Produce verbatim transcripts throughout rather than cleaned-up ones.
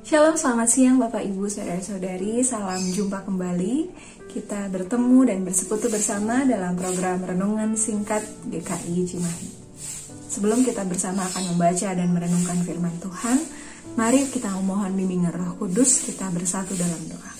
Shalom, selamat siang Bapak Ibu Saudara-saudari, salam jumpa kembali. Kita bertemu dan bersekutu bersama dalam program Renungan Singkat G K I Cimahi. Sebelum kita bersama akan membaca dan merenungkan firman Tuhan, mari kita memohon bimbingan Roh Kudus, kita bersatu dalam doa.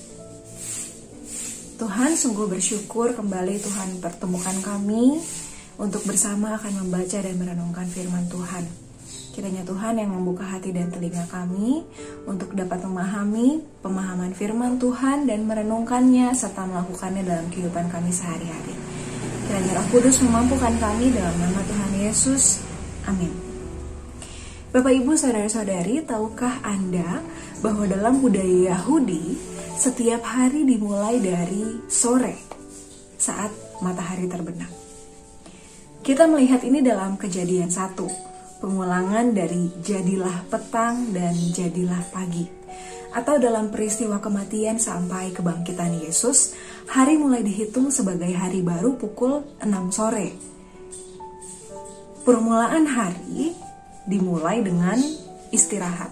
Tuhan, sungguh bersyukur kembali Tuhan pertemukan kami untuk bersama akan membaca dan merenungkan firman Tuhan. Kiranya Tuhan yang membuka hati dan telinga kami untuk dapat memahami pemahaman firman Tuhan dan merenungkannya serta melakukannya dalam kehidupan kami sehari-hari. Kiranya Roh Kudus memampukan kami dalam nama Tuhan Yesus. Amin. Bapak Ibu Saudara-saudari, tahukah Anda bahwa dalam budaya Yahudi setiap hari dimulai dari sore saat matahari terbenam? Kita melihat ini dalam Kejadian satu. Pengulangan dari jadilah petang dan jadilah pagi. Atau dalam peristiwa kematian sampai kebangkitan Yesus, hari mulai dihitung sebagai hari baru pukul enam sore. Permulaan hari dimulai dengan istirahat.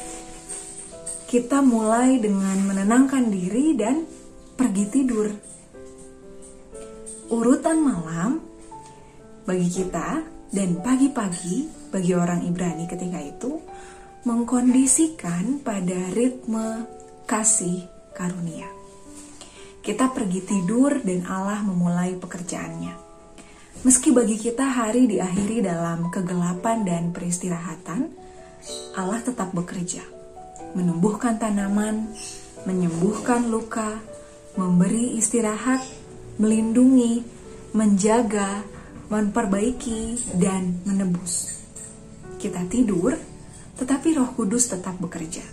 Kita mulai dengan menenangkan diri dan pergi tidur. Urutan malam bagi kita dan pagi-pagi bagi orang Ibrani ketika itu mengkondisikan pada ritme kasih karunia. Kita pergi tidur dan Allah memulai pekerjaannya. Meski bagi kita hari diakhiri dalam kegelapan dan peristirahatan, Allah tetap bekerja, menumbuhkan tanaman, menyembuhkan luka, memberi istirahat, melindungi, menjaga, memperbaiki, dan menebus. Kita tidur, tetapi Roh Kudus tetap bekerja.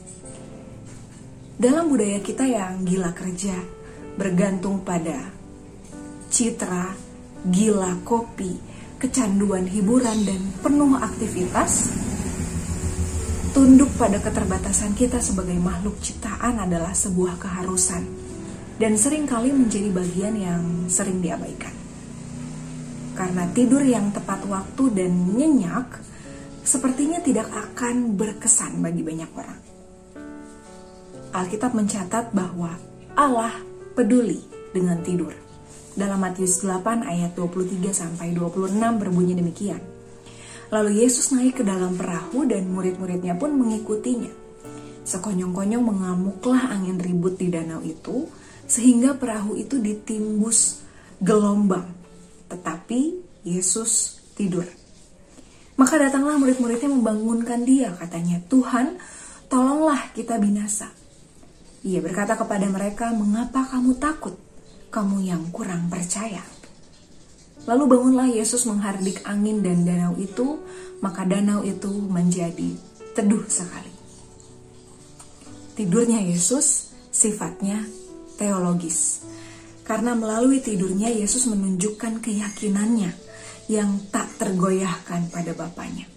Dalam budaya kita yang gila kerja, bergantung pada citra, gila kopi, kecanduan hiburan, dan penuh aktivitas, tunduk pada keterbatasan kita sebagai makhluk ciptaan adalah sebuah keharusan, dan seringkali menjadi bagian yang sering diabaikan. Karena tidur yang tepat waktu dan nyenyak sepertinya tidak akan berkesan bagi banyak orang. Alkitab mencatat bahwa Allah peduli dengan tidur. Dalam Matius delapan ayat dua puluh tiga sampai dua puluh enam berbunyi demikian. Lalu Yesus naik ke dalam perahu dan murid-muridnya pun mengikutinya. Sekonyong-konyong mengamuklah angin ribut di danau itu sehingga perahu itu ditimbus gelombang. Tetapi Yesus tidur. Maka datanglah murid-muridnya membangunkan dia, katanya, "Tuhan, tolonglah kita binasa." Ia berkata kepada mereka, "Mengapa kamu takut, kamu yang kurang percaya?" Lalu bangunlah Yesus menghardik angin dan danau itu, maka danau itu menjadi teduh sekali. Tidurnya Yesus sifatnya teologis. Karena melalui tidurnya Yesus menunjukkan keyakinannya yang tak tergoyahkan pada Bapaknya.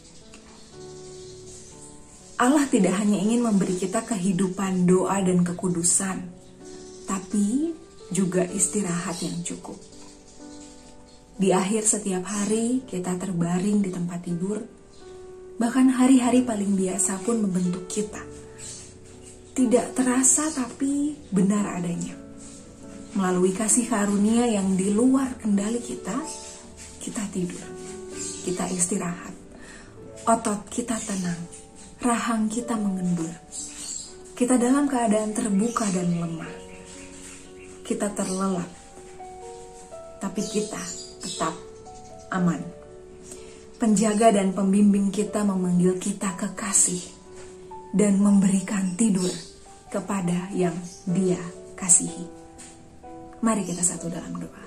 Allah tidak hanya ingin memberi kita kehidupan doa dan kekudusan, tapi juga istirahat yang cukup. Di akhir setiap hari kita terbaring di tempat tidur, bahkan hari-hari paling biasa pun membentuk kita. Tidak terasa tapi benar adanya. Melalui kasih karunia yang di luar kendali kita, kita tidur, kita istirahat, otot kita tenang, rahang kita mengendur. Kita dalam keadaan terbuka dan lemah. Kita terlelap, tapi kita tetap aman. Penjaga dan pembimbing kita memanggil kita kekasih dan memberikan tidur kepada yang Dia kasihi. Mari kita satu dalam doa.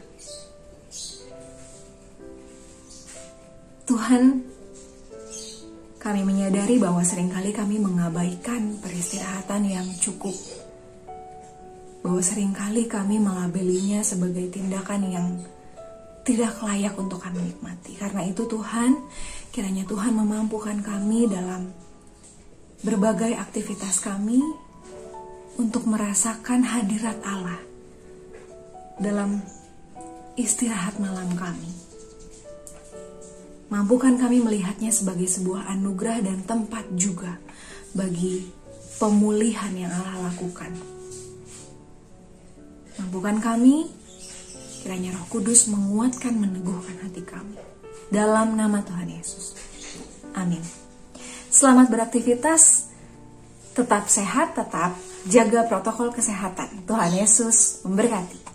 Tuhan, kami menyadari bahwa seringkali kami mengabaikan peristirahatan yang cukup. Bahwa seringkali kami melabelinya sebagai tindakan yang tidak layak untuk kami nikmati. Karena itu Tuhan, kiranya Tuhan memampukan kami dalam berbagai aktivitas kami untuk merasakan hadirat Allah dalam istirahat malam kami. Mampukan kami melihatnya sebagai sebuah anugerah dan tempat juga bagi pemulihan yang Allah lakukan. Mampukan kami, kiranya Roh Kudus menguatkan, meneguhkan hati kami. Dalam nama Tuhan Yesus. Amin. Selamat beraktivitas, tetap sehat, tetap jaga protokol kesehatan. Tuhan Yesus memberkati.